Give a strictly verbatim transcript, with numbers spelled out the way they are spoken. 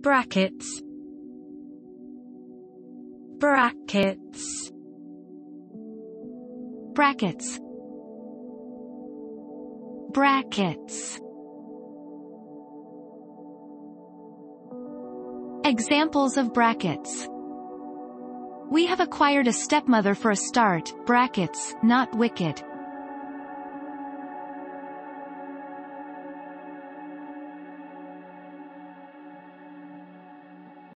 brackets, brackets, brackets, brackets. Examples of brackets. We have acquired a stepmother for a start, brackets, not wicked.